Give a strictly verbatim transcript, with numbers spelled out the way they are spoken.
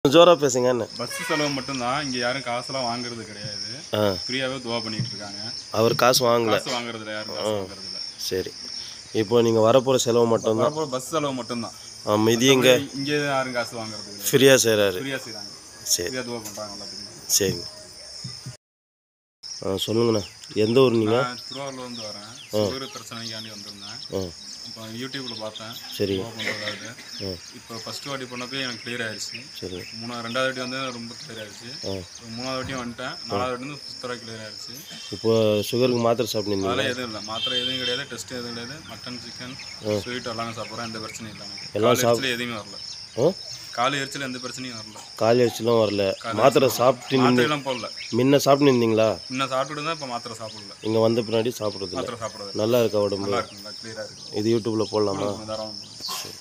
ஜோரா பேசுங்க. என்ன பஸ் செலவு மட்டும்தான், இங்கே யாரும் காசுலாம் வாங்குறது கிடையாது. ஃப்ரீயாகவே துவா பண்ணிட்டு இருக்காங்க. அவர் காசு வாங்கல, காசு வாங்குறதுல யாரும் காசு வாங்குறதில்ல. சரி, இப்போ நீங்கள் வரப்போகிற செலவு மட்டும்தான், வரப்போகிற பஸ் செலவு மட்டும்தான். மீதி இங்கே இங்கே யாரும் காசு வாங்குறது ஃப்ரீயாக செய்கிறாரு. ஃப்ரீயாக செய்கிறாங்க. சரி, ஃப்ரீயாக துவா பண்ணுறாங்க எல்லாத்துக்கும். சரிங்க. ஆ சொல்லுங்கண்ணா, எந்த ஊர் நீங்கள்? திருவாரூர்ல வந்து வரேன். சுகர் பிரச்சனைக்காண்டி வந்திருந்தேன். இப்போ யூடியூப்பில் பார்த்தேன். சரி, பண்ணுறதாவது இப்போ ஃபஸ்ட்டு வாட்டி பண்ணப்போ எனக்கு கிளியர் ஆயிடுச்சு. சரி, மூணாவது ரெண்டாவது வாட்டி வந்து ரொம்ப கிளியர் ஆயிடுச்சு. மூணாவது வாட்டியும் வந்துட்டேன். நாலாவது வாட்டி வந்து சுத்தராக கிளியர் ஆயிடுச்சு. இப்போ சுகருக்கு மாத்திரை சாப்பிட்டீங்க? அதெல்லாம் எதுவும் இல்லை, மாத்திரை எதுவும் கிடையாது, டெஸ்ட் எதுவும் கிடையாது. மட்டன், சிக்கன், ஸ்வீட் எல்லாமே சாப்பிட்றேன். எந்த பிரச்சனையும் இல்லை. எல்லாம் சாப்பிட்டு எதுவுமே வரல. கால் எரிச்சல் எந்த பிரச்சனையும் வரல. கால் எரிச்சலும் வரல. மாத்திரை சாப்பிட்டு மாத்திரைலாம் போடல. முன்ன சாப்பிட்டு இருந்தீங்களா? முன்ன சாப்பிட்டு தான், இப்போ மாத்திரை சாப்பிடல. இங்கே வந்த பின்னாடி சாப்பிட்றது மாத்திரை சாப்பிட்றது நல்லா இருக்கா உடம்பு? நல்லா இருக்கு, கிளியராக இருக்கு. இது யூடியூப்பில் போடலாமா? சரி.